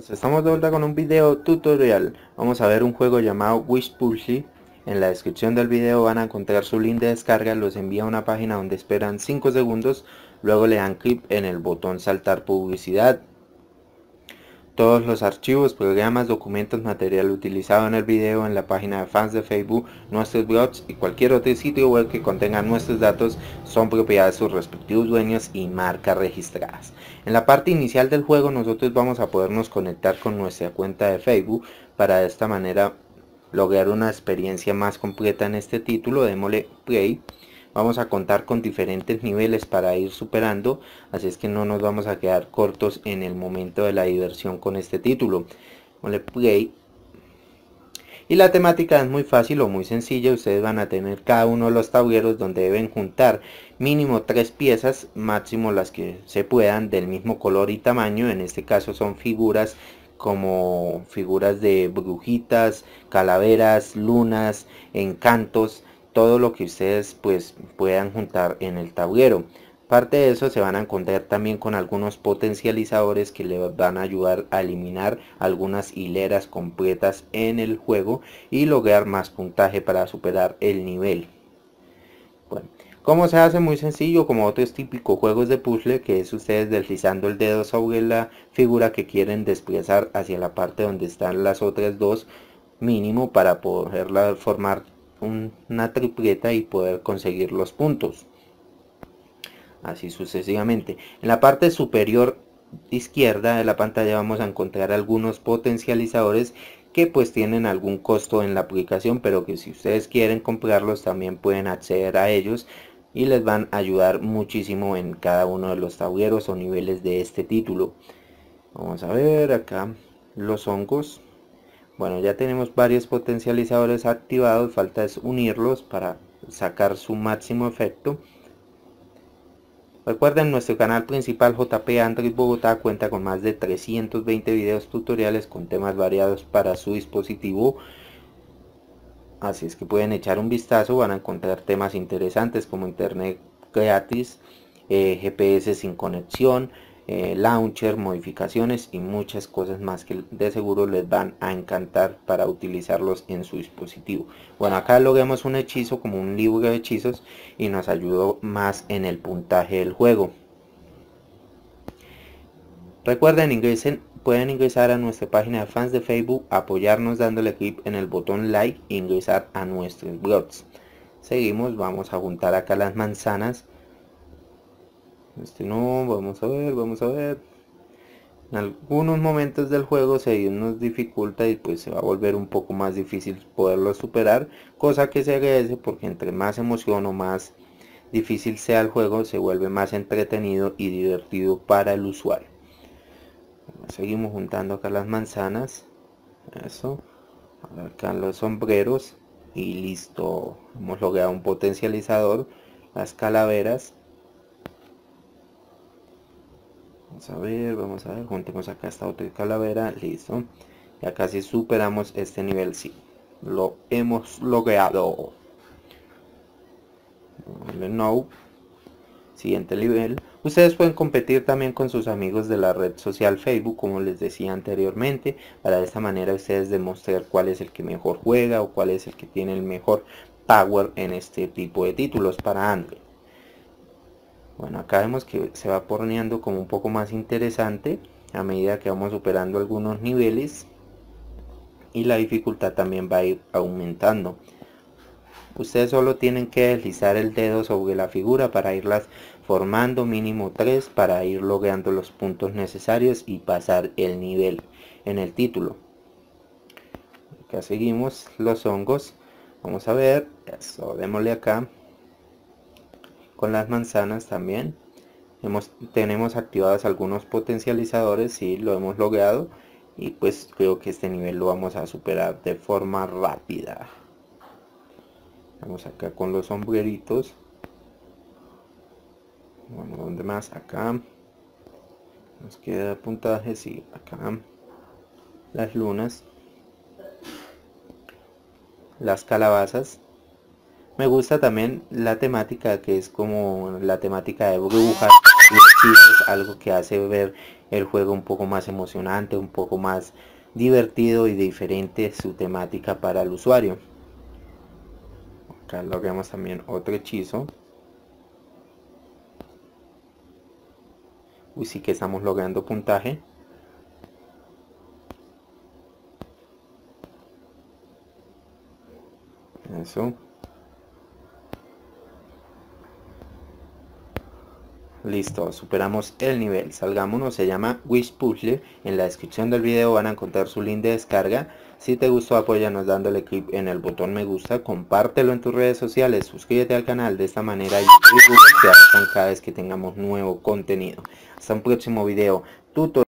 Estamos de vuelta con un video tutorial. Vamos a ver un juego llamado Wish Puzzle. En la descripción del video van a encontrar su link de descarga. Los envía a una página donde esperan 5 segundos. Luego le dan clic en el botón saltar publicidad. Todos los archivos, programas, documentos, material utilizado en el video, en la página de fans de Facebook, nuestros blogs y cualquier otro sitio web que contenga nuestros datos son propiedad de sus respectivos dueños y marcas registradas. En la parte inicial del juego nosotros vamos a podernos conectar con nuestra cuenta de Facebook para de esta manera lograr una experiencia más completa en este título. Démosle play. Vamos a contar con diferentes niveles para ir superando, así es que no nos vamos a quedar cortos en el momento de la diversión con este título. Démosle play. Y la temática es muy fácil o muy sencilla. Ustedes van a tener cada uno de los tableros donde deben juntar mínimo 3 piezas, máximo las que se puedan, del mismo color y tamaño. En este caso son figuras como figuras de brujitas, calaveras, lunas, encantos, todo lo que ustedes pues puedan juntar en el tablero. Parte de eso se van a encontrar también con algunos potencializadores que les van a ayudar a eliminar algunas hileras completas en el juego y lograr más puntaje para superar el nivel. Bueno, ¿cómo se hace? Muy sencillo, como otros típicos juegos de puzzle, que es ustedes deslizando el dedo sobre la figura que quieren desplazar hacia la parte donde están las otras dos mínimo para poderla formar una tripleta y poder conseguir los puntos. Así sucesivamente. En la parte superior izquierda de la pantalla vamos a encontrar algunos potencializadores que pues tienen algún costo en la aplicación, pero que si ustedes quieren comprarlos también pueden acceder a ellos y les van a ayudar muchísimo en cada uno de los tableros o niveles de este título. Vamos a ver acá los hongos. Bueno, ya tenemos varios potencializadores activados, falta es unirlos para sacar su máximo efecto. Recuerden, nuestro canal principal JP Android Bogotá cuenta con más de 320 videos tutoriales con temas variados para su dispositivo. Así es que pueden echar un vistazo, van a encontrar temas interesantes como internet gratis, GPS sin conexión, launcher, modificaciones y muchas cosas más que de seguro les van a encantar para utilizarlos en su dispositivo. Bueno, acá logramos un hechizo como un libro de hechizos y nos ayudó más en el puntaje del juego. Recuerden, pueden ingresar a nuestra página de fans de Facebook, apoyarnos dándole clic en el botón like e ingresar a nuestros blogs. Seguimos, vamos a juntar acá las manzanas. No, vamos a ver. En algunos momentos del juego se nos dificulta y pues se va a volver un poco más difícil poderlo superar, cosa que se agradece porque entre más emoción o más difícil sea el juego, se vuelve más entretenido y divertido para el usuario. Seguimos juntando acá las manzanas, eso, acá los sombreros y listo, hemos logrado un potencializador, las calaveras. Vamos a ver, juntemos acá esta otra calavera, listo, ya casi superamos este nivel, sí, lo hemos logrado. No. Siguiente nivel. Ustedes pueden competir también con sus amigos de la red social Facebook, como les decía anteriormente, para de esta manera ustedes demostrar cuál es el que mejor juega o cuál es el que tiene el mejor power en este tipo de títulos para Android. Bueno, acá vemos que se va poniendo como un poco más interesante a medida que vamos superando algunos niveles y la dificultad también va a ir aumentando. Ustedes solo tienen que deslizar el dedo sobre la figura para irlas formando, mínimo 3 para ir logrando los puntos necesarios y pasar el nivel en el título. Acá seguimos los hongos. Vamos a ver, eso, démosle acá con las manzanas también. Tenemos activados algunos potencializadores, sí, lo hemos logrado y pues creo que este nivel lo vamos a superar de forma rápida. Vamos acá con los sombreritos. Bueno, ¿dónde más? Acá. Nos queda puntaje, sí, acá. Las lunas. Las calabazas. Me gusta también la temática que es como la temática de brujas. chistes, algo que hace ver el juego un poco más emocionante, un poco más divertido y diferente su temática para el usuario. Acá logramos también otro hechizo. Uy, sí que estamos logrando puntaje. Eso. Listo, superamos el nivel. Salgámonos, se llama Wish Puzzle. En la descripción del video van a encontrar su link de descarga. Si te gustó, apóyanos dándole clic en el botón me gusta, compártelo en tus redes sociales, suscríbete al canal. De esta manera YouTube te avisan cada vez que tengamos nuevo contenido. Hasta un próximo video tutorial.